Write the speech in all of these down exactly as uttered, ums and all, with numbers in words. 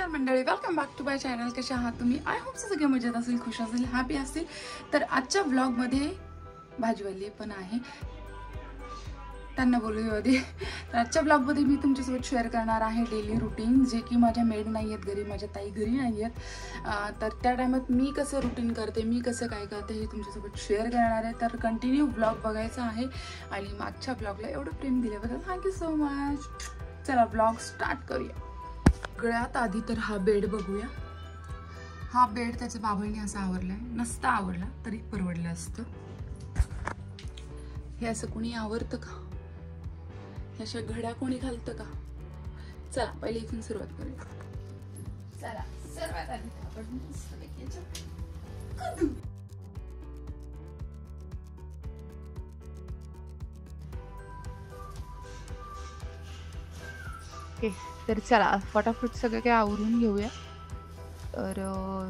नमस्कार मंडळी, welcome back to my channel. कशा आहात तुम्ही? आय होप सगळे मजेत असेल, खुश असेल, हॅपी असतील. तर आजच्या व्लॉगमध्ये भाजीवाली पण आहे, त्यांना बोलूया आधी. तर आजच्या व्लॉगमध्ये मी तुमच्यासोबत शेअर करणार आहे डेली रुटीन, जे की माझ्या मेड नाही आहेत घरी, माझ्या ताई घरी नाही आहेत. तर त्या टायमात मी कसं रुटीन करते, मी कसं काय करते हे तुमच्यासोबत शेअर करणार आहे. तर कंटिन्यू व्लॉग बघायचा आहे. आणि मागच्या व्लॉगला एवढं प्रेम दिल्याबद्दल थँक्यू सो मच. चला व्लॉग स्टार्ट करूया. सगळ्यात आधी तर हा बेड बघूया. हा बेड त्याच्या बाबांनी असा आवरलाय, नसता आवडला तरी परवडलं असतं. हे असं कोणी आवरतं का? हे अशा घड्या कोणी घालतं का? चला पहिले इथून सुरुवात करूया. चला सर्वात आधी आपण मस्तपैकी याच्यात करू. ओके, तर चला फटाफट सगळं काय आवरून घेऊया. तर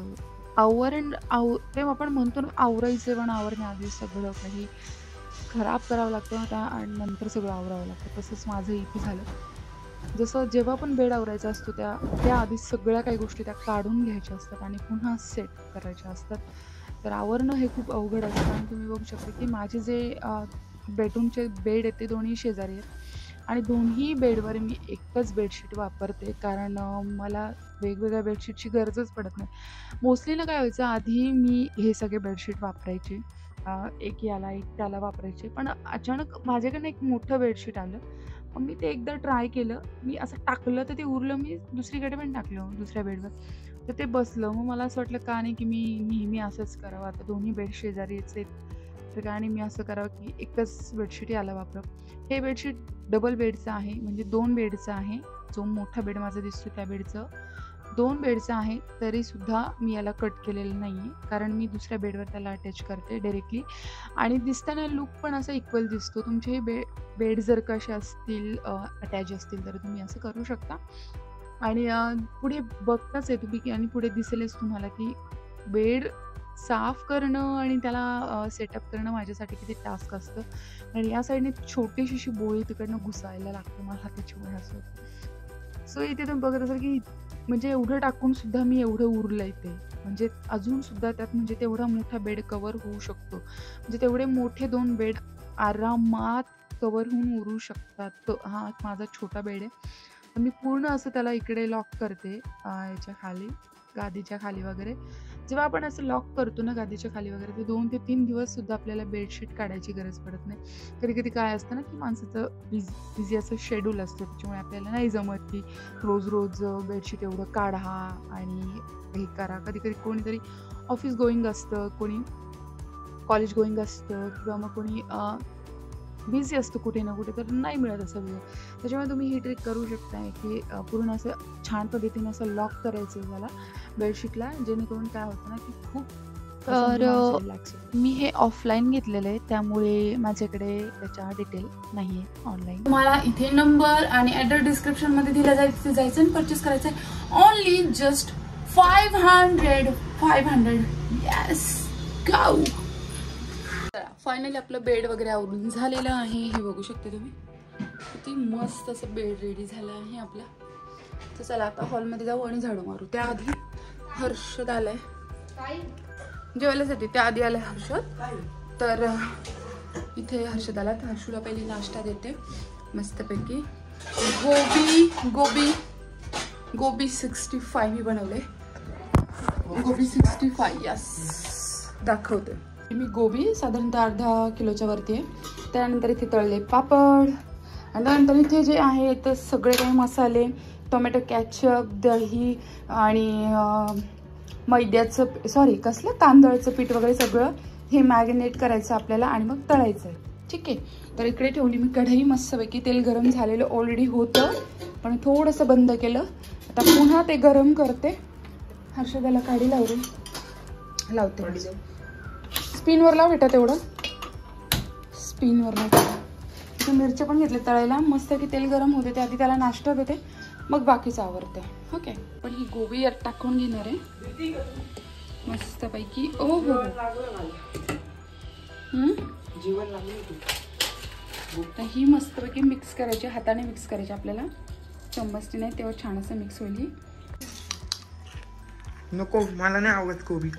आवरण आव ते आपण म्हणतो ना आवरायचं, पण आवरण्याआधी सगळं काही खराब करावं लागतं त्या आणि नंतर सगळं आवरावं लागतं. तसंच माझं इथे झालं. जसं जेव्हा पण बेड आवरायचा असतो त्या त्याआधी सगळ्या काही गोष्टी त्या काढून घ्यायच्या असतात आणि पुन्हा सेट करायच्या असतात. तर आवरणं हे खूप अवघड असतं. आणि तुम्ही बघू शकता की माझे जे बेडरूमचे बेड आहेत ते दोन्ही शेजारी आहेत आणि दोन्ही बेडवर मी एकच बेडशीट वापरते, कारण मला वेगवेगळ्या बेडशीटची गरजच पडत नाही. मोस्टली ना काय व्हायचं, आधी मी हे सगळे बेडशीट वापरायचे, एक याला एक त्याला वापरायचे. पण अचानक माझ्याकडनं एक मोठं बेडशीट आलं. मग मी ते एकदा ट्राय केलं, मी असं टाकलं तर ते उरलं, मी दुसरीकडे पण टाकलं दुसऱ्या बेडवर, तर ते बसलं. मग मला असं वाटलं का नाही की मी नेहमी असंच करावं. आता दोन्ही बेड शेजारीच आहेत, तर का नाही मी असं करावं की एकच बेडशीट याला वापरावं. हे बेडशीट डबल बेडचं आहे, म्हणजे दोन बेडचं आहे. जो मोठा बेड माझा दिसतो त्या बेडचं दोन बेडचं आहे, तरीसुद्धा मी याला कट केलेलं नाही आहे, कारण मी दुसऱ्या बेडवर त्याला अटॅच करते डायरेक्टली. आणि दिसताना लुक पण असा इक्वल दिसतो. तुमचे हे बे बेड जर कसे असतील अटॅच असतील तर तुम्ही असं करू शकता. आणि पुढे बघताच आहे तुम्ही की, आणि पुढे दिसेलच तुम्हाला की बेड साफ करणं आणि त्याला सेटअप करणं माझ्यासाठी किती टास्क असतं. आणि या साईडने छोटीशी अशी बोळी तिकडनं घुसायला लागतं मला, त्याची वेळ असं. सो इथे तुम्ही बघत असाल की म्हणजे एवढं टाकून सुद्धा मी एवढं उरलं इथे, म्हणजे अजून सुद्धा त्यात म्हणजे तेवढा मोठा बेड कवर होऊ शकतो. म्हणजे तेवढे मोठे दोन बेड आरामात कवर होऊन उरू शकतात. तो हा माझा छोटा बेड आहे. तर मी पूर्ण असं त्याला इकडे लॉक करते, याच्या खाली गादीच्या खाली वगैरे. जेव्हा आपण असं लॉक करतो ना गादीच्या खाली वगैरे, तर दोन ते तीन दिवस सुद्धा आपल्याला बेडशीट काढायची गरज पडत नाही. कधी कधी काय असतं ना की माणसाचं बिझी बिझी असं शेड्यूल असतं, त्याच्यामुळे आपल्याला नाही जमत की रोज रोज बेडशीट एवढं काढा आणि हे करा. कधी कधी कोणीतरी ऑफिस गोईंग असतं, कोणी कॉलेज गोईंग असतं, किंवा मग कोणी बिझी असतं कुठे ना कुठे, तर नाही मिळत असं वेळ. त्याच्यामुळे तुम्ही ही ट्रिक करू शकताय की पूर्ण असं छान पद्धतीने असं लॉक करायचं त्याला बेडशीटला, जेणेकरून काय होतं ना की खूप. तर मी हे ऑफलाईन घेतलेलं आहे, त्यामुळे माझ्याकडे त्याच्या डिटेल नाही आहे ऑनलाईन. तुम्हाला इथे नंबर आणि ॲड्रेस डिस्क्रिप्शनमध्ये दिला जाईल, तिथे जायचं आणि परचेस करायचं आहे. Only just five hundred five hundred yes गाऊ. फायनली आपलं बेड वगैरे आवरून झालेलं आहे. हे बघू शकते तुम्ही, किती मस्त असं बेड रेडी झालं आहे आपला. तर चला आता हॉलमध्ये जाऊ आणि झाडू मारू. त्याआधी हर्षद आलाय जेवायसाठी, त्याआधी आलाय हर्षद. तर इथे हर्षद आला, तर हर्षूला पहिली नाश्ता देते मस्तपैकी. गोबी गोबी गोबी सिक्स्टी फाय मी बनवले. गोबी सिक्स्टी फाय यस दाखवते मी. गोबी साधारणतः अर्धा किलोच्या वरती आहे. त्यानंतर इथे तळले पापड, आणि त्यानंतर इथे जे आहे तर सगळे काही मसाले, टोमॅटो कॅचअप, दही आणि मैद्याचं सॉरी कसलं तांदळाचं पीठ वगैरे सगळं हे मॅरिनेट करायचं आपल्याला आणि मग तळायचं आहे. ठीक आहे. तर इकडे ठेवली मी कढई मस्तपैकी. तेल गरम झालेलं ऑलरेडी होतं, पण थोडंसं बंद केलं. आता पुन्हा ते गरम करते. हर्षदाला काढी लावते लावते स्पिनवर लाव बेटा, तेवढं स्पिनवर लाव. मिरच्या पण घेतले तळायला मस्त की. तेल गरम होते ते आधी त्याला नाश्ता देते, मग बाकीचं आवडते. ओके. पण ही गोबी यात टाकून घेणार आहे मस्तपैकी. ओ हो तर ही मस्तपैकी मिक्स करायची, हाताने मिक्स करायची आपल्याला, चम्मचने नाही, तेव्हा छान असं मिक्स होईल. नको, मला नाही आवडत कोबी.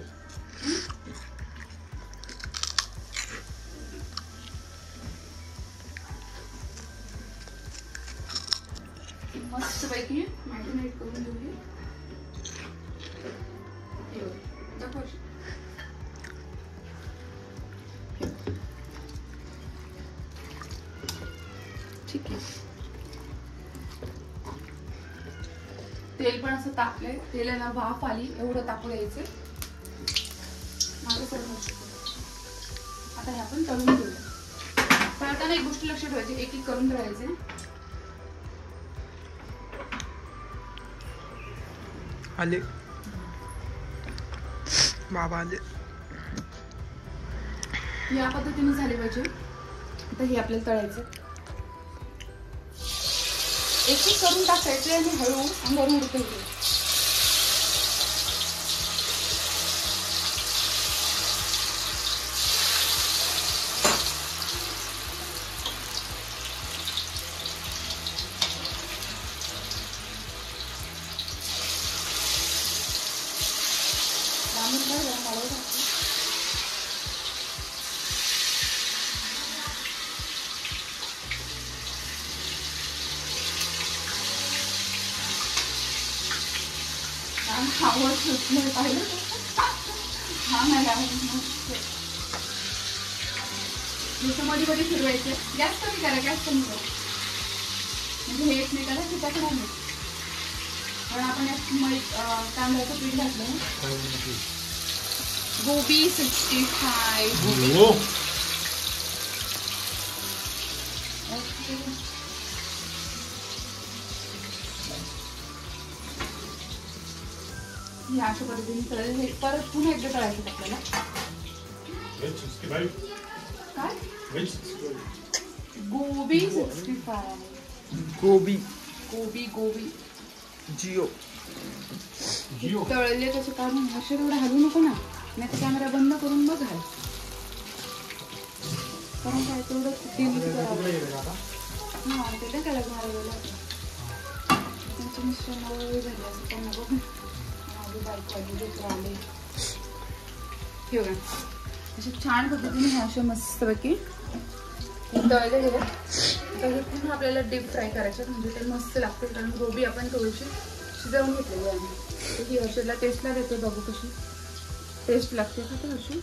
मस्त पैकी मॅरिनेट करून घेऊया. ठीक आहे. तेल पण असं तापलंय, तेलाला वाफ आली एवढं तापू द्यायचं. माझं सर्व आता हे आपण तळून घेऊया. तळताना एक गोष्ट लक्षात ठेवायची, एक एक करून तळायचे. आले बाबा आले. या पद्धतीने झाले पाहिजे. आता हे आपल्याला तळायचं. एक एक करून टाकायचे आणि हळू अंगावर उडकायचे. आवाज सुटलं पाहिलं. हा नाही जसं मध्ये मध्ये फिरवायचं. गॅस कमी करा, गॅस कमी करा, म्हणजे हे एकमेकाला चिटकणार नाही. कारण आपण तांदळाचं पीठ घातलं. गोबी सिक्स्टी फाय हे अशा पद्धतीने तळेल. हे परत पुन्हा एकदा तळायचं आपल्याला. काय गोबी सिक्स्टी फाय गोबी गोबी गोबी जिओ जिओ तळले त्याचे काढून असे एवढं हलवू नको ना, नाही तर कॅमेरा बंद करून मग घाल. कारण काय तेवढं डिलीट करावं. हां ते काय लागणार गेलं त्यांचं मिस्टर नवं झाले असं त्यांना बघून माझी बायको आली दुसरं आले. हे बघा असे छान पद्धतीने हे असे मस्तपैकी तळले गेले. तर हे पुन्हा आपल्याला डीप फ्राय करायचे, म्हणजे ते मस्त लागते. कारण गोबी आपण थोडीशी शिजवून घेतलेली आहे. तर ही हर्षदला टेस्टला देते, बघू कशी टेस्ट लागते का तर अशी.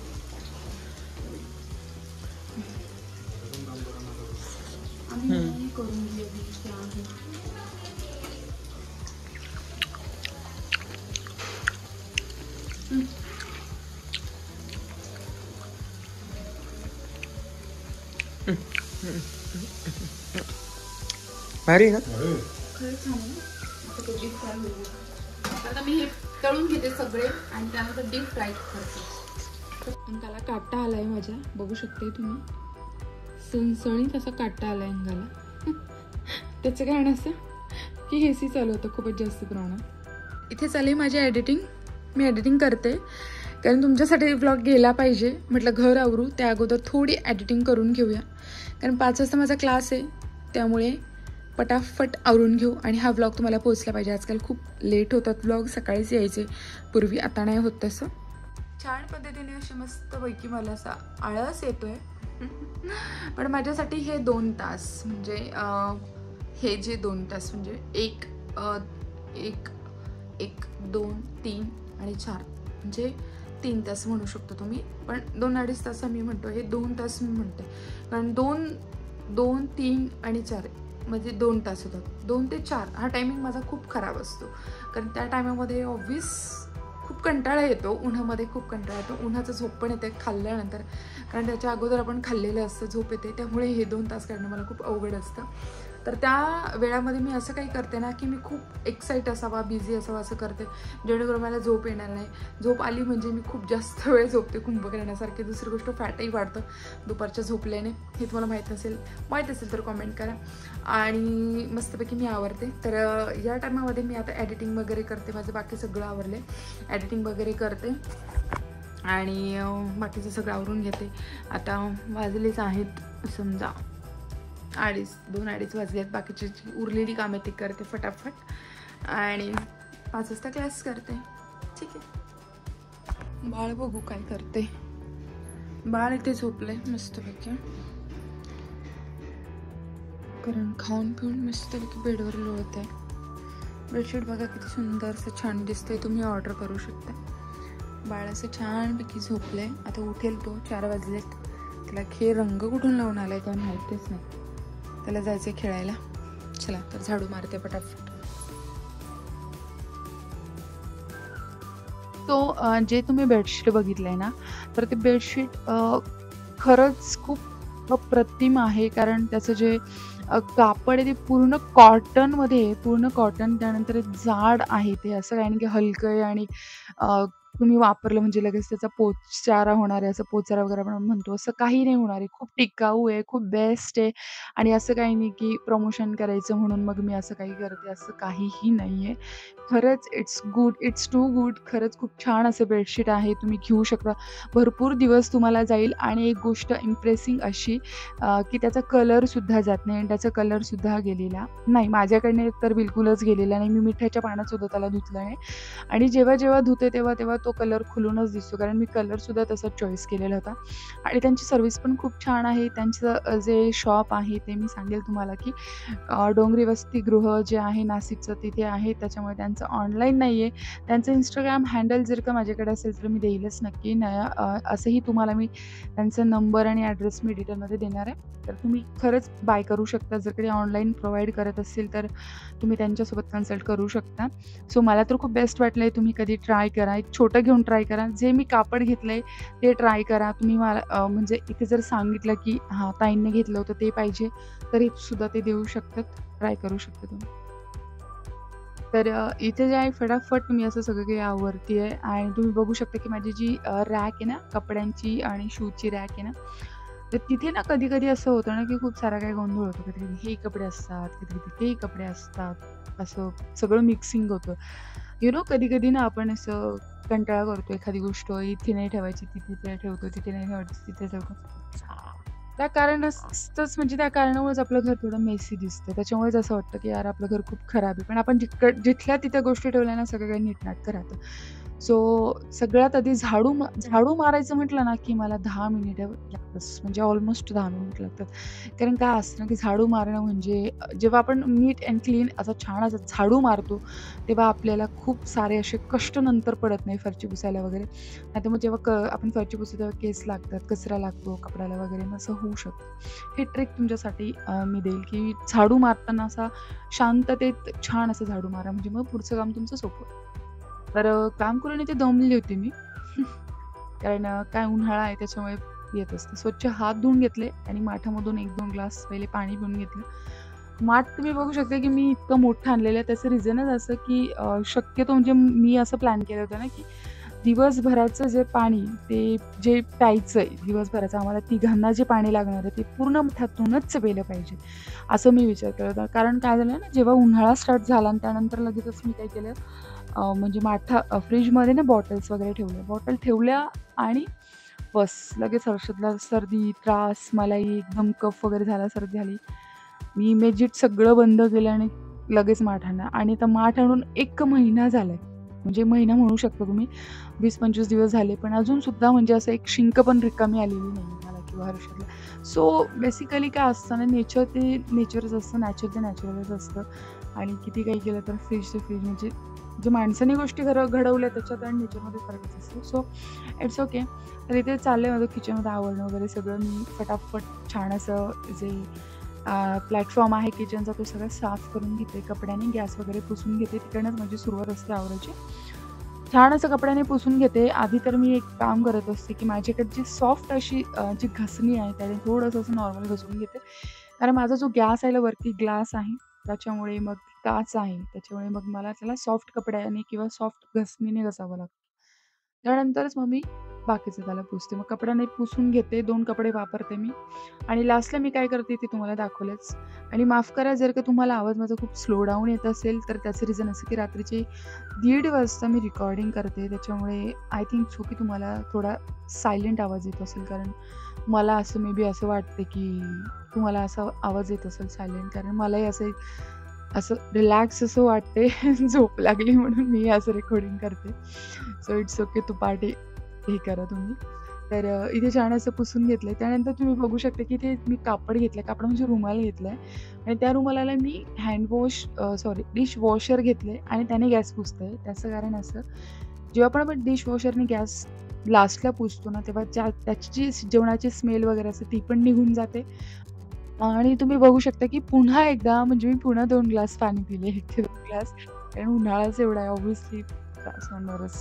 आम्ही करून घेऊ. भारी ना, खरंच छान आहे. आता ते डीप फ्राय होईल. आता मी हे तळून घेते सगळे आणि त्यानंतर डीप फ्राय करते. अंगाला काटा आलाय माझ्या, बघू शकते तुम्ही. सणसणीत असा काटा आलाय अंगाला. त्याचं कारण असं की हे सी चालू होतं खूपच जास्त प्रमाणात. इथे चालली माझी एडिटिंग. मी एडिटिंग करते कारण तुमच्यासाठी व्लॉग गेला पाहिजे म्हटलं. घर आवरू त्या अगोदर थोडी एडिटिंग करून घेऊया, कारण पाच वाजता माझा क्लास आहे. त्यामुळे पटाफट आवरून घेऊ आणि हा व्लॉग तुम्हाला पोहोचला पाहिजे. आजकाल खूप लेट होतात व्लॉग, सकाळीच यायचे पूर्वी, आता नाही होत तसं. छान पद्धतीने अशी मस्तपैकी मला असा आळस येतोय. पण माझ्यासाठी हे दोन तास म्हणजे हे जे दोन तास म्हणजे एक एक एक दोन तीन आणि चार म्हणजे तीन तास म्हणू शकतो तुम्ही. पण दोन अडीच तास मी म्हणतो, हे दोन तास मी म्हणते. कारण दोन दोन तीन आणि चार म्हणजे दोन तास होतात. दोन ते चार हा टायमिंग माझा खूप खराब असतो. कारण त्या टायमामध्ये ऑब्विस खूप कंटाळा येतो. उन्हामध्ये खूप कंटाळा येतो. उन्हाचं झोप पण येते खाल्ल्यानंतर, कारण त्याच्या अगोदर आपण खाल्लेलं असतं, झोप येते. त्यामुळे हे दोन तास काढणं मला खूप अवघड असतं. तर त्या वेळामध्ये मी असं काही करते ना की मी खूप एक्साइट असावा, बिझी असावा असं करते, जेणेकरून मला झोप येणार नाही. झोप आली म्हणजे मी खूप जास्त वेळ झोपते कुंभकर्णासारखे. दुसरी गोष्ट फॅटही वाढतं दुपारच्या झोपल्याने. हे तुम्हाला माहीत नसेल, माहीत असेल तर कॉमेंट करा. आणि मस्तपैकी मी आवरते. तर या टायमामध्ये मी आता एडिटिंग वगैरे करते. माझं बाकी सगळं आवरले, एडिटिंग वगैरे करते आणि बाकीचं सगळं आवरून घेते. आता वाजलेच आहेत समजा अडीच, दोन अडीच वाजले आहेत. बाकीची उरलेली कामे ती करते फटाफट आणि पाच वाजता क्लास करते. ठीक आहे. बाळ बघू काय करते. बाळ इथे झोपलंय मस्तपैकी, कारण खाऊन पिऊन मस्तपैकी बेडवर लोळत आहे. बेडशीट बघा किती सुंदर असं छान दिसतंय, तुम्ही ऑर्डर करू शकता. बाळ असं छानपैकी झोपलंय. आता उठेल तो, चार वाजलेत. त्याला खेळ रंग कुठून लावून आलाय काय माहितीच नाही. त्याला जायचंय खेळायला. चला तर झाडू मारते पटापट. तो जे तुम्ही बेडशीट बघितलंय ना, तर ते बेडशीट खरंच खूप अप्रतिम आहे. कारण त्याचं जे कापड आहे ते पूर्ण कॉटनमध्ये, पूर्ण कॉटन. त्यानंतर जाड आहे ते, असं काही नाही की हलकं आहे आणि तुम्ही वापरलं म्हणजे लगेच त्याचा पोचारा होणार आहे, असं पोचारा वगैरे आपण म्हणतो, असं काही नाही होणार आहे. खूप टिकाऊ आहे, खूप बेस्ट आहे. आणि असं काही नाही की प्रमोशन करायचं म्हणून मग मी असं काही करते, असं काहीही नाही आहे. खरंच it's good, it's too good. खरंच खूप छान असं बेडशीट आहे, तुम्ही घेऊ शकता. भरपूर दिवस तुम्हाला जाईल. आणि एक गोष्ट इम्प्रेसिंग अशी की त्याचा कलरसुद्धा जात नाही आणि त्याचा कलरसुद्धा गेलेला नाही. माझ्याकडनं तर बिलकुलच गेलेला नाही. मी मिठाच्या पाण्यातसुद्धा त्याला धुतलं नाही. आणि जेव्हा जेव्हा धुते तेव्हा तेव्हा तो कलर खुलूनच दिसतो, कारण मी कलरसुद्धा तसा चॉईस केलेला होता. आणि त्यांची सर्व्हिस पण खूप छान आहे. त्यांचं जे शॉप आहे ते मी सांगेल तुम्हाला की डोंगरी वसतिगृह जे आहे नाशिकचं तिथे आहे. त्याच्यामुळे त्यांचं ऑनलाईन नाही आहे. त्यांचं इंस्टाग्राम हँडल जर का माझ्याकडे असेल तर मी देईलच नक्की. न असंही तुम्हाला मी त्यांचा नंबर आणि ॲड्रेस मी डिटेलमध्ये देणार आहे. तर तुम्ही खरंच बाय करू शकता. जर कधी ऑनलाईन प्रोव्हाइड करत असेल तर तुम्ही त्यांच्यासोबत कन्सल्ट करू शकता. सो मला तर खूप बेस्ट वाटलं आहे. तुम्ही कधी ट्राय करा. एक छोटं घेऊन ट्राय करा. जे मी कापड घेतलं आहे ते ट्राय करा. तुम्ही मला म्हणजे इथे जर सांगितलं की हां ताईंनी घेतलं होतं ते पाहिजे, तरी सुद्धा ते देऊ शकतात. ट्राय करू शकता तुम्ही. तर इथे जे आहे फटाफट मी असं सगळं काही आवरती आहे. आणि तुम्ही बघू शकता की माझी जी रॅक आहे ना, कपड्यांची आणि शूजची रॅक आहे ना, तर तिथे ना कधी-कधी असं होतं ना की खूप सारा काही गोंधळ होतो. कधी-कधी हे कपडे असतात, कधी-कधी ते कपडे असतात. असं सगळं मिक्सिंग होतं. यू नो कधी-कधी ना आपण असं कंटाळा करतो, एखादी गोष्ट इथे नाही ठेवायची, तिथे ठेवतो, तिथे नाही ठेवायची, तिथे ठेवतो. त्या कारणास्तच म्हणजे त्या कारणामुळेच आपलं घर थोडं मेसी दिसतं. त्याच्यामुळेच असं वाटतं की यार आपलं घर खूप खराब आहे. पण आपण जितकं जिथल्या तिथं गोष्टी ठेवल्या ना, सगळं काही नीटनाटकं राहतं. सो सगळ्यात आधी झाडू मा झाडू मारायचं म्हटलं ना की मला दहा मिनिटं लागतात. म्हणजे ऑलमोस्ट दहा मिनिट लागतात. कारण काय असतं ना की झाडू मारणं म्हणजे जेव्हा आपण नीट अँड क्लीन असा छान असा झाडू मारतो, तेव्हा आपल्याला खूप सारे असे कष्ट नंतर पडत नाही फरची पुसायला वगैरे. नाहीतर मग जेव्हा क आपण फरची पुसतो तेव्हा केस लागतात, कचरा लागतो कपड्याला वगैरे, मग असं होऊ शकतं. ही ट्रिक तुमच्यासाठी मी देईल की झाडू मारताना असा शांततेत छान असं झाडू मारा, म्हणजे मग पुढचं काम तुमचं सोपं होईल. तर काम करून इथे दमलेली होती मी. कारण काय उन्हाळा आहे त्याच्यामुळे येत असते. स्वच्छ हात धुवून घेतले आणि माठामधून एक दोन ग्लास पहिले पाणी पिऊन घेतलं. माठ तुम्ही बघू शकता की मी इतकं मोठं आणलेलं आहे. त्याचं रिझनच असं की शक्यतो म्हणजे मी असं प्लॅन केलं होतं ना की दिवसभराचं जे पाणी ते जे प्यायचं आहे दिवसभराचं, आम्हाला तिघांना जे पाणी लागणार आहे ते पूर्ण माठातूनच पिलं पाहिजे, असं मी विचार केला होता. कारण काय झालं ना, जेव्हा उन्हाळा स्टार्ट झाला आणि त्यानंतर लगेचच मी काय केलं, म्हणजे माठा फ्रीजमध्ये ना बॉटल्स वगैरे ठेवल्या. बॉटल ठेवल्या आणि बस लगेच हर्षदला सर्दी, त्रास, मलाही एकदम कफ वगैरे झाला, सर्दी झाली. मी इमेजिएट सगळं बंद केलं आणि लगेच माठ आणला. आणि आता माठ आणून एक महिना झाला आहे. म्हणजे महिना म्हणू शकता तुम्ही, वीस पंचवीस दिवस झाले. पण अजूनसुद्धा म्हणजे असं एक शिंक पण रिकामी आलेली नाही मला किंवा हर्षदला. सो बेसिकली काय असतं ना, नेचर ते नेचरच असतं, नॅचर ते नॅचरलच असतं. आणि किती काही केलं तर फ्रीज ते फ्रीज, म्हणजे जे माणसाने गोष्टी घर घडवल्या त्याच्यात आणि नेचरमध्ये फरकच असतो. So it's okay. तर इथे चाललं आहे माझं किचनमध्ये आवरणं वगैरे सगळं. मी फटाफट छान असं जे प्लॅटफॉर्म आहे किचनचा तो सगळं साफ करून घेते कपड्याने, गॅस वगैरे पुसून घेते. तिकडनंच माझी सुरुवात असते आवरायची. छान असं कपड्याने पुसून घेते. आधी तर मी एक काम करत असते की माझ्याकडे जी सॉफ्ट अशी जी घासणी आहे त्याने थोडंसं असं नॉर्मल घासून घेते. कारण माझा जो गॅस आहे वरती ग्लास आहे, त्याच्यामुळे मग काच आहे, त्याच्यामुळे मग मला त्याला सॉफ्ट कपड्याने किंवा सॉफ्ट घासणीने घासावं लागतं. त्यानंतरच मग मी बाकीचं त्याला पुसते. मग कपड्याने पुसून घेते, दोन कपडे वापरते मी. आणि लास्टला मी काय करते ते तुम्हाला दाखवलंच. आणि माफ करा जर का तुम्हाला आवाज माझा खूप स्लो डाऊन येत असेल, तर त्याचं रिझन असं की रात्रीचे दीड वाजता मी रेकॉर्डिंग करते. त्याच्यामुळे आय थिंक सो की तुम्हाला थोडा सायलेंट आवाज येत असेल. कारण मला असं मे बी असं वाटते की तुम्हाला असा आवाज येत असेल सायलेंट. कारण मलाही असं असं रिलॅक्स असं वाटते झोप लागली म्हणून मी असं रेकॉर्डिंग करते. सो इट्स ओके, तू पार्टी हे करा तुम्ही. तर इथे छान असं पुसून घेतलं आहे. त्यानंतर तुम्ही बघू शकता की इथे मी कापड घेतलं आहे, कापड म्हणजे रुमाल घेतला आहे आणि त्या रुमालाला मी हँडवॉश सॉरी डिशवॉशर घेतलं आहे आणि त्याने गॅस पुसतं आहे. त्याचं कारण असं, जेव्हा पण आपण डिशवॉशरने गॅस लास्टला पुसतो ना, तेव्हा ज्या त्याची जी जेवणाची स्मेल वगैरे असते ती पण निघून जाते. आणि तुम्ही बघू शकता की पुन्हा एकदा म्हणजे मी पुन्हा दोन ग्लास पाणी पिले, एक ते दोन ग्लास, कारण उन्हाळाच एवढा आहे ऑब्व्हियसली त्रास होणारच.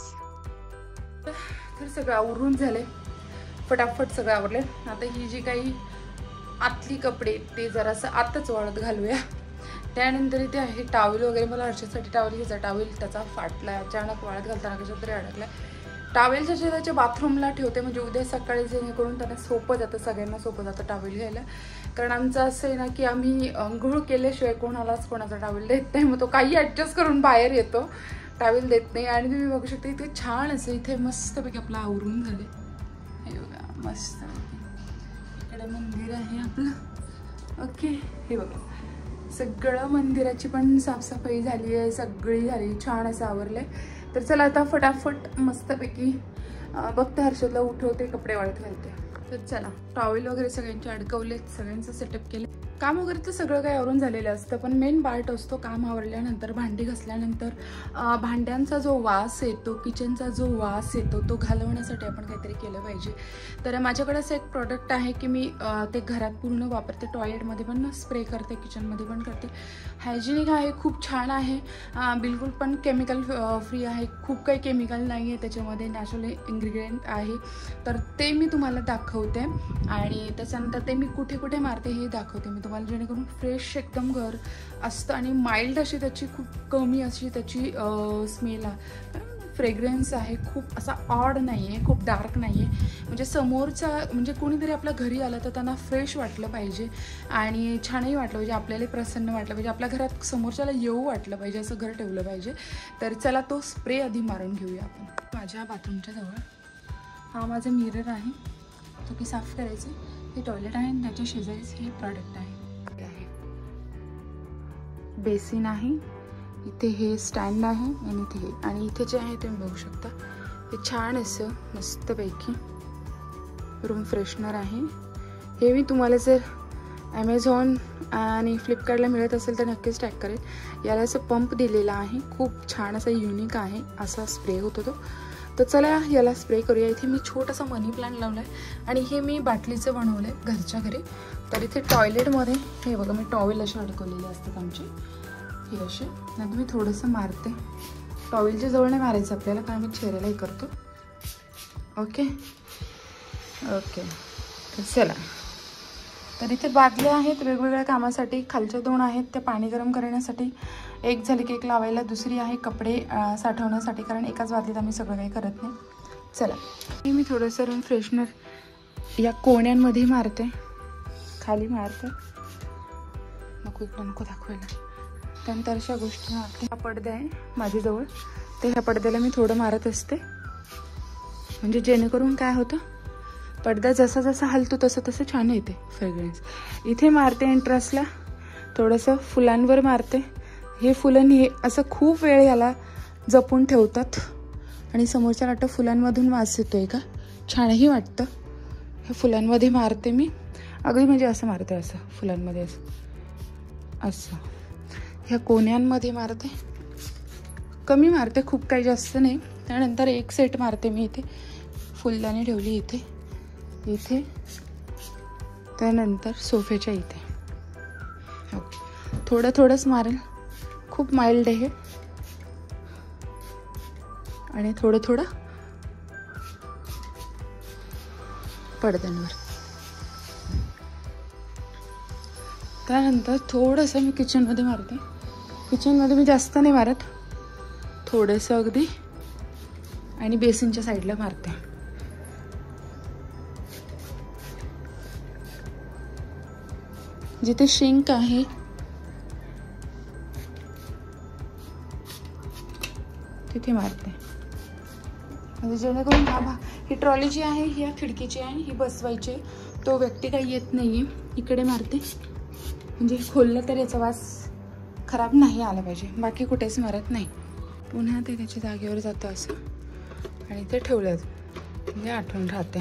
तर सगळं आवरून झाले, फटाफट सगळं आवरले. आता ही जी काही आतली कपडे ते जरासं आतच वाळत घालूया. त्यानंतर इथे आहे टावेल वगैरे, मला हर्षदसाठी टावेल घ्यायचा. टावेल त्याचा फाटला अचानक वाळत घालताना कशात तरी अडकला. टावेलच्या त्याच्या बाथरूमला ठेवते म्हणजे उद्या सकाळी जेणेकरून त्यांना सोपं जातं, सगळ्यांना सोपं जातं टावेल घ्यायला. कारण आमचं असं आहे ना की आम्ही अंघोळ केल्याशिवाय कोणालाच कोणाचा टावेल देत नाही, मग तो काही ॲडजस्ट करून बाहेर येतो, टावेल देत नाही. आणि तुम्ही बघू शकता इथे छान असं इथे मस्तपैकी आपलं आवरून झाले. हे बघा मस्त, इकडे मंदिर आहे आपलं. ओके, हे बघा सगळं मंदिराची पण साफसफाई झाली आहे, सगळी झाली, छान असं आवरलं आहे. तर चला आता फटाफट मस्तपैकी बघते, हर्षदला उठवते, कपडे वाळत घालते. तर चला, टॉवेल वगैरे सगळ्यांचे अडकवलेत, सगळ्यांचं सेटअप केलं. काम वगैरे तर सगळं काही आवरून झालेलं असतं, पण मेन पार्ट असतो काम आवरल्यानंतर, भांडी घासल्यानंतर भांड्यांचा जो वास येतो, किचनचा जो वास येतो, तो घालवण्यासाठी आपण काहीतरी केलं पाहिजे. तर माझ्याकडे असं एक प्रोडक्ट आहे की मी ते घरात पूर्ण वापरते, टॉयलेटमध्ये पण स्प्रे करते, किचनमध्ये पण करते. हायजेनिक आहे, खूप छान आहे, बिलकुल पण केमिकल फ्री आहे, खूप काही केमिकल नाही आहे त्याच्यामध्ये, नॅचरल इन्ग्रेडियंट आहे. तर ते मी तुम्हाला दाखवते आणि त्याच्यानंतर ते मी कुठे कुठे मारते हे दाखवते मी तुम्हाला, जेणेकरून फ्रेश एकदम घर असतं आणि माइल्ड अशी त्याची, खूप कमी अशी त्याची स्मेल आहे, फ्रेग्रन्स आहे, खूप असा ऑड नाही आहे, खूप डार्क नाही आहे. म्हणजे समोरचा म्हणजे कोणीतरी आपल्या घरी आलं तर त्यांना फ्रेश वाटलं पाहिजे आणि छानही वाटलं पाहिजे, आपल्याला प्रसन्न वाटलं पाहिजे, आपल्या घरात समोरच्याला येऊ वाटलं पाहिजे, असं घर ठेवलं पाहिजे. तर चला तो स्प्रे आधी मारून घेऊया आपण. माझ्या बाथरूमच्या जवळ हा माझा मिरर आहे, तो की साफ करायचे. हे टॉयलेट आहे आणि त्याच्या शेजारीच हे प्रॉडक्ट आहे. बेसिन आहे, इथे हे स्टँड आहे आणि इथे हे, आणि इथे जे आहे तुम्ही बघू शकता हे छान असं मस्तपैकी रूम फ्रेशनर आहे. हे मी तुम्हाला जर ॲमेझॉन आणि फ्लिपकार्टला मिळत असेल तर नक्कीच टॅग करेल. याला असं पंप दिलेला आहे, खूप छान असा युनिक आहे, असा स्प्रे होतो तो. तर चला याला स्प्रे करूया. इथे मी छोटासा मनी प्लांट लावला आहे आणि हे मी बाटलीचं बनवलं आहे घरच्या घरी. तर इथे टॉयलेटमध्ये हे बघा मी टॉवेल असे अडकवलेले असतात आमचे, हे असे. नंतर मी थोडंसं मारते, टॉवेलच्या जवळ नाही मारायचं आपल्याला, कारण मी चेहऱ्यालाही करतो. ओके ओके तर चला. तर इथे बादल्या आहेत वेगवेगळ्या कामासाठी, खालच्या दोन आहेत त्या पाणी गरम करण्यासाठी, एक झाली की एक लावायला, दुसरी आहे कपडे साठवण्यासाठी, कारण एकाच बादलीत आम्ही सगळं काही करत नाही. चला, मी थोडंसं रूम फ्रेशनर या कोण्यांमध्ये मारते, खाली मारते, नको इकडं नको दाखवायला. त्यानंतर अशा गोष्टी मारते. हा पडदा आहे माझ्याजवळ, ते ह्या पडद्याला मी थोडं मारत असते, म्हणजे जेणेकरून काय होतं, पडदा जसा जसा हलतो तसं तसं छान येते फ्रेग्रन्स. इथे मारते एंट्रन्सला, थोडंसं फुलांवर मारते. हे फुलं हे असं खूप वेळ याला जपून ठेवतात आणि समोरच्या वाटतं फुलांमधून वास येतोय का, छानही वाटतं. हे फुलांमध्ये मारते मी, अगदी म्हणजे असं मारते, असं फुलांमध्ये असं असं. ह्या कोण्यांमध्ये मारते, कमी मारते, खूप काही जास्त नाही. त्यानंतर एक सेट मारते मी इथे, फुलदाणी ठेवली इथे इथे त्यानंतर सोफ्याच्या इथे. ओके, थोडं थोडंच मारेल, खूप माइल्ड आहे आणि थोडं थोडं पडद्यांवर. त्यानंतर थोडंसं मी किचनमध्ये मारते. किचनमध्ये मी जास्त नाही मारत, थोडंसं अगदी, आणि बेसिनच्या साईडला मारते. जिथे शिंक आहे तिथे मारते, म्हणजे जेणेकरून हा भाग, ही ट्रॉली जी आहे ही या खिडकीची आहे, ही बसवायची, तो व्यक्ती काही येत नाही आहे. इकडे मारते म्हणजे खोललं तर याचा वास खराब नाही आलं पाहिजे, बाकी कुठेच मरत नाही. पुन्हा ते त्याच्या जागेवर जातं असं आणि ते ठेवलं म्हणजे आठवण राहते.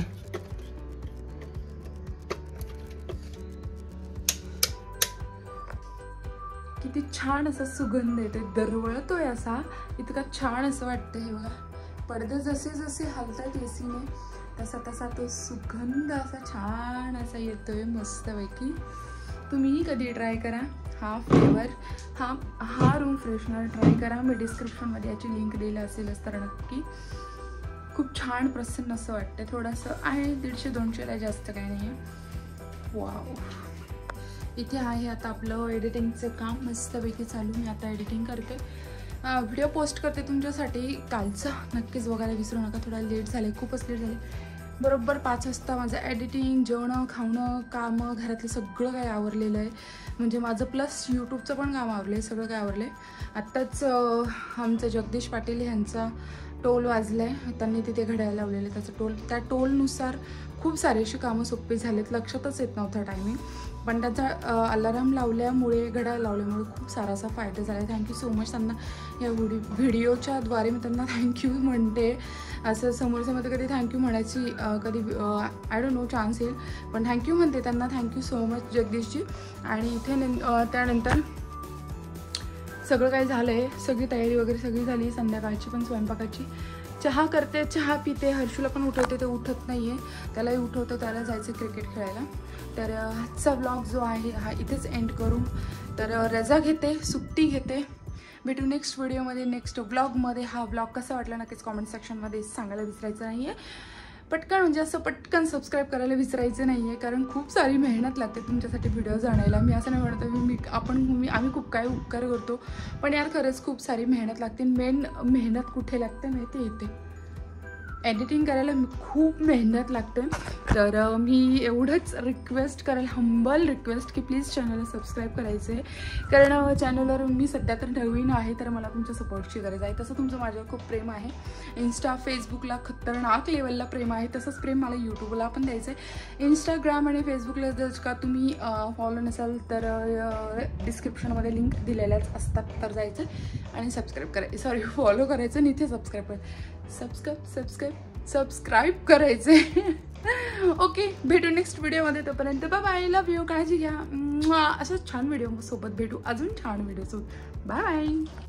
किती छान असा सुगंध येते, दरवळतोय असा, इतका छान असं वाटतं. हे बघा, पडदे जसे जसे हलतात एसीने तसा तसा तो सुगंध असा छान असा येतोय मस्तपैकी. तुम्हीही कधी ट्राय करा हा फ्लेवर, हा हा रूम फ्रेशनर ट्राय करा. मी डिस्क्रिप्शनमध्ये याची लिंक दिली असेलच तर नक्की. खूप छान प्रसन्न असं वाटतं. थोडंसं आहे, दीडशे दोनशेला जास्त काही नाही आहे. वाव. इथे आहे आता आपलं एडिटिंगचं काम मस्तपैकी चालू. मी आता एडिटिंग करते, व्हिडिओ पोस्ट करते तुमच्यासाठी. कालचं नक्कीच बघायला विसरू नका. थोडा लेट झाले, खूपच लेट झाले. बरोबर पाच वाजता माझं एडिटिंग, जेवणं, खावणं, कामं, घरातलं सगळं काही आवरलेलं आहे. म्हणजे माझं प्लस यूट्यूबचं पण काम आवरलं आहे, सगळं काय आवरलं आहे. आत्ताच आमचं जगदीश पाटील यांचा टोल वाजला आहे, त्यांनी तिथे घड्याळ लावलेलं आहे त्याचं टोल. त्या टोलनुसार खूप सारे अशी कामं सोपी झालेत, लक्षातच येत नव्हतं टायमिंग. पण त्याचा अलाराम लावल्यामुळे, घड्याळ लावल्यामुळे खूप सारा असा फायदा झाला आहे. थँक्यू सो मच त्यांना. या व्हिडिओ व्हिडिओच्या द्वारे मी त्यांना थँक्यू म्हणते. असं समोरच्यामध्ये कधी थँक्यू म्हणायची कधी आय डोंट नो चान्स येईल, पण थँक्यू म्हणते त्यांना. Thank you so much Jagdishji. आणि इथे त्यानंतर सगळं काही झालं आहे, सगळी तयारी वगैरे सगळी झाली. संध्याकाळची पण स्वयंपाकाची. चहा करते, चहा पिते. हर्षूला पण उठवते, ते उठत नाही आहे, त्यालाही उठवतं. त्याला जायचं क्रिकेट खेळायला. तर आजचा व्लॉग जो आहे हा इथेच एंड करू. तर रजा घेते, सुट्टी घेते. भेटू नेक्स्ट व्हिडिओमध्ये, नेक्स्ट व्लॉगमध्ये. हा व्लॉग कसा वाटला नक्कीच कॉमेंट सेक्शनमध्ये सांगायला विसरायचं नाही आहे. पटकन म्हणजे असं पटकन सबस्क्राईब करायला विसरायचं नाही आहे, कारण खूप सारी मेहनत लागते तुमच्यासाठी व्हिडिओज आणायला. मी असं नाही म्हणत मी आपण मी आम्ही खूप काही उपकार करतो, पण यार खरंच खूप सारी मेहनत लागते. मेन मेहनत कुठे लागते माहिती येते, एडिटिंग करायला खूप मेहनत लागते. तर मी एवढंच रिक्वेस्ट करेल, हंबल रिक्वेस्ट, की प्लीज चॅनलला सबस्क्राईब करायचं आहे. कारण चॅनलवर मी सध्या तर नवीन आहे, तर मला तुमच्या सपोर्टची गरज आहे. तसं तुमचं माझ्यावर खूप प्रेम आहे. इन्स्टा, फेसबुकला खतरनाक लेवलला प्रेम आहे, तसंच प्रेम मला यूट्यूबला पण द्यायचं आहे. इंस्टाग्राम आणि फेसबुकला जर का तुम्ही फॉलो नसाल तर डिस्क्रिप्शनमध्ये लिंक दिलेल्याच असतात, तर जायचं आणि सबस्क्राईब करायचं, सॉरी फॉलो करायचं आणि इथे सबस्क्राईब करायचं. सबस्क्राईब सबस्क्राईब सबस्क्राईब करायचे. ओके, भेटू नेक्स्ट व्हिडिओमध्ये. तोपर्यंत बाय बाय, लव्ह यू, काळजी घ्या. असंच छान व्हिडिओ सोबत भेटू, अजून छान व्हिडिओ सोबत. Bye.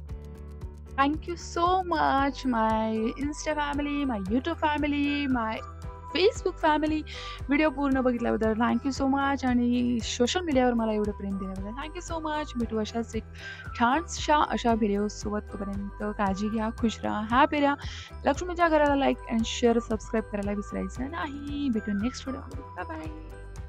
Thank you so much my insta family, my YouTube family, my Facebook family. Video पूर्ण बघितल्याबद्दल थँक्यू सो मच. आणि सोशल मीडियावर मला एवढं प्रेम दिल्याबद्दल थँक्यू सो मच. भेटू अशाच एक छानशा अशा व्हिडिओसोबत. तोपर्यंत काळजी घ्या, खुश राहा, हॅपी राहा. लक्ष्मीच्या घराला लाईक अँड शेअर, सबस्क्राईब करायला विसरायचं नाही. भेटू नेक्स्ट व्हिडिओ. Bye bye.